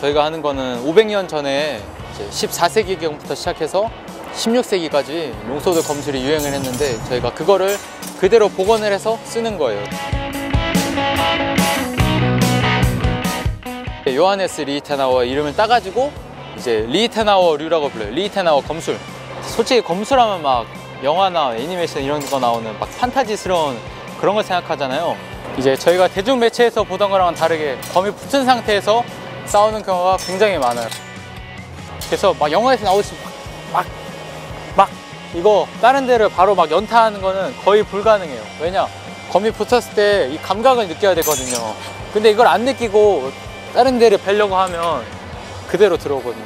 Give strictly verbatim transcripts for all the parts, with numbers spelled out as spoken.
저희가 하는 거는 오백 년 전에 이제 십사 세기경부터 시작해서 십육 세기까지 롱소드 검술이 유행을 했는데 저희가 그거를 그대로 복원을 해서 쓰는 거예요. 요하네스 리히텐하우어 이름을 따가지고 이제 리히텐하우어류라고 불러요. 리히텐하우어 검술. 솔직히 검술하면 막 영화나 애니메이션 이런 거 나오는 막 판타지스러운 그런 걸 생각하잖아요. 이제 저희가 대중 매체에서 보던 거랑은 다르게 검이 붙은 상태에서 싸우는 경우가 굉장히 많아요. 그래서 막 영화에서 나오듯이 막, 막, 막 이거 다른 데를 바로 막 연타하는 거는 거의 불가능해요. 왜냐? 검이 붙었을 때 이 감각을 느껴야 되거든요. 근데 이걸 안 느끼고 다른 데를 뵈려고 하면 그대로 들어오거든요.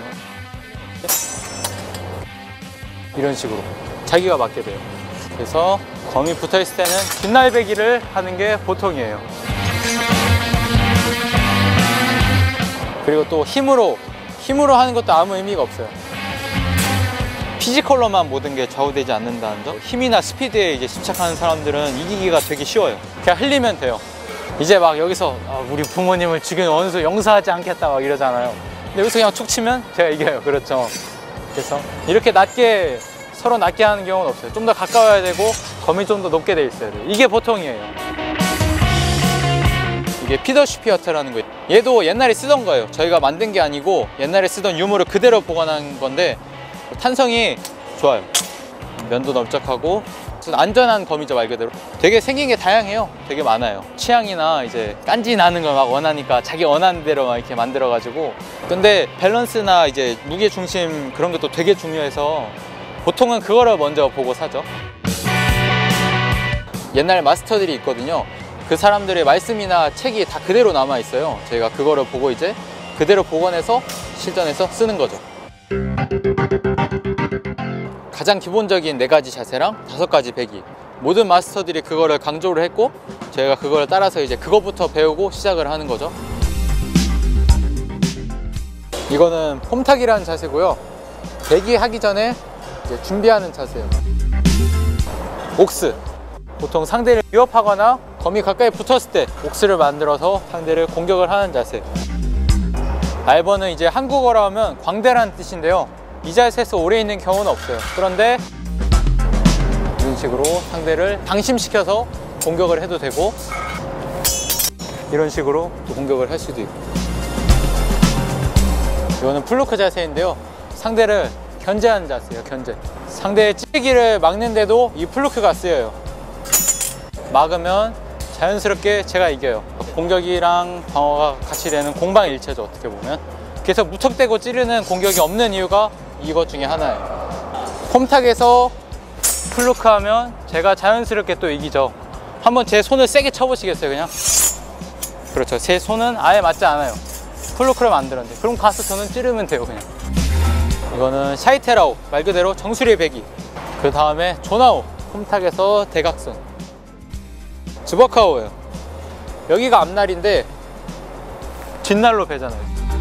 이런 식으로 자기가 맞게 돼요. 그래서 검이 붙어 있을 때는 뒷날배기를 하는 게 보통이에요. 그리고 또 힘으로 힘으로 하는 것도 아무 의미가 없어요. 피지컬로만 모든 게 좌우되지 않는다는 점. 힘이나 스피드에 이제 집착하는 사람들은 이기기가 되게 쉬워요. 그냥 흘리면 돼요. 이제 막 여기서 아, 우리 부모님을 죽인 원수 용서하지 않겠다 막 이러잖아요. 근데 여기서 그냥 툭 치면 제가 이겨요. 그렇죠. 그래서 이렇게 낮게 서로 낮게 하는 경우는 없어요. 좀 더 가까워야 되고 검이 좀 더 높게 돼 있어야 돼요. 이게 보통이에요. 이게 피더슈피어트라는 거예요. 얘도 옛날에 쓰던 거예요. 저희가 만든 게 아니고 옛날에 쓰던 유물을 그대로 보관한 건데 탄성이 좋아요. 면도 넓적하고 안전한 검이죠, 말 그대로. 되게 생긴 게 다양해요. 되게 많아요. 취향이나 이제 깐지 나는 걸 막 원하니까 자기 원하는 대로 막 이렇게 만들어 가지고. 근데 밸런스나 이제 무게 중심 그런 것도 되게 중요해서 보통은 그거를 먼저 보고 사죠. 옛날 마스터들이 있거든요. 그 사람들의 말씀이나 책이 다 그대로 남아 있어요. 저희가 그거를 보고 이제 그대로 복원해서 실전에서 쓰는 거죠. 가장 기본적인 네 가지 자세랑 다섯 가지 배기, 모든 마스터들이 그거를 강조를 했고 저희가 그거를 따라서 이제 그거부터 배우고 시작을 하는 거죠. 이거는 폼타기라는 자세고요. 배기 하기 전에 이제 준비하는 자세예요. 옥스, 보통 상대를 위협하거나 검이 가까이 붙었을 때 옥스를 만들어서 상대를 공격을 하는 자세. 알버는 이제 한국어로 하면 광대라는 뜻인데요, 이 자세에서 오래 있는 경우는 없어요. 그런데 이런 식으로 상대를 방심시켜서 공격을 해도 되고 이런 식으로 또 공격을 할 수도 있고. 이거는 플루크 자세인데요, 상대를 견제하는 자세예요. 견제. 상대의 찌르기를 막는데도 이 플루크가 쓰여요. 막으면 자연스럽게 제가 이겨요. 공격이랑 방어가 같이 되는 공방일체죠, 어떻게 보면. 그래서 무턱대고 찌르는 공격이 없는 이유가 이것 중에 하나예요. 폼탁에서 플루크 하면 제가 자연스럽게 또 이기죠. 한번 제 손을 세게 쳐보시겠어요? 그냥 그렇죠. 제 손은 아예 맞지 않아요. 플루크를 만들었는데 그럼 가서 저는 찌르면 돼요. 그냥. 이거는 샤이테라오, 말 그대로 정수리의 배기. 그 다음에 조나오, 폼탁에서 대각선. 즈버카오예요. 여기가 앞날인데 뒷날로 베잖아요.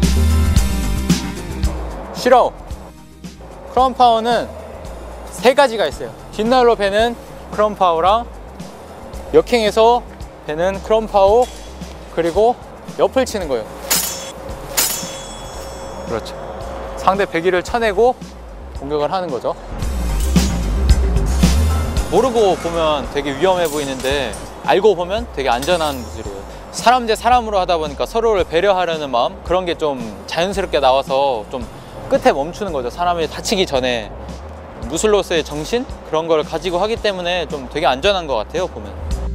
쉬라오. 크라운 파워는 세 가지가 있어요. 뒷날로 베는 크라운 파워랑 역행해서 베는 크라운 파워, 그리고 옆을 치는 거예요. 그렇죠. 상대 배기를 쳐내고 공격을 하는 거죠. 모르고 보면 되게 위험해 보이는데 알고 보면 되게 안전한 무술이에요. 사람 대 사람으로 하다 보니까 서로를 배려하려는 마음, 그런 게 좀 자연스럽게 나와서 좀 끝에 멈추는 거죠. 사람이 다치기 전에 무술로서의 정신? 그런 걸 가지고 하기 때문에 좀 되게 안전한 것 같아요, 보면.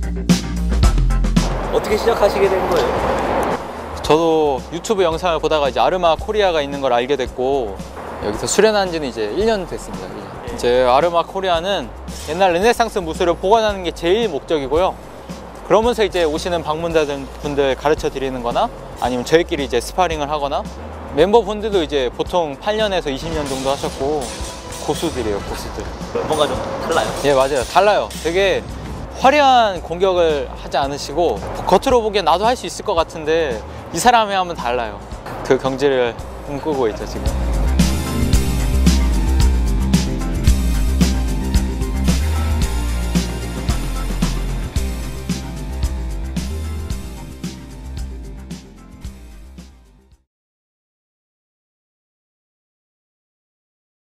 어떻게 시작하시게 된 거예요? 저도 유튜브 영상을 보다가 이제 아르마 코리아가 있는 걸 알게 됐고 여기서 수련한 지는 이제 일 년 됐습니다. 이제 아르마 코리아는 옛날 르네상스 무술을 복원하는 게 제일 목적이고요. 그러면서 이제 오시는 방문자분들 가르쳐 드리는 거나 아니면 저희끼리 이제 스파링을 하거나, 멤버분들도 이제 보통 팔 년에서 이십 년 정도 하셨고 고수들이에요, 고수들. 뭔가 좀 달라요? 예, 맞아요. 달라요. 되게 화려한 공격을 하지 않으시고 겉으로 보기엔 나도 할 수 있을 것 같은데 이 사람이 하면 달라요. 그 경지를 꿈꾸고 있죠, 지금.